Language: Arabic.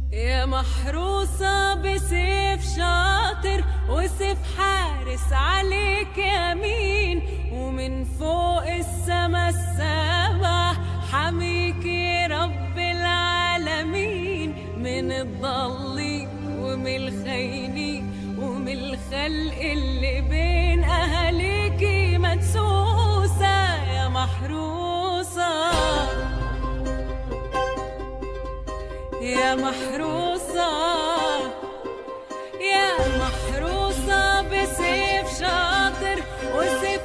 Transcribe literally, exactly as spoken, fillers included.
يا محروسة بسيف شاطر وسيف حارس عليك يمين، ومن فوق السما السبع حميكي رب العالمين، من الضالين ومن الخاينين ومن الخلق اللي بين أهاليكي مدسوسة يا محروسة. يا محروسة يا محروسة بسيف شاطر وسيف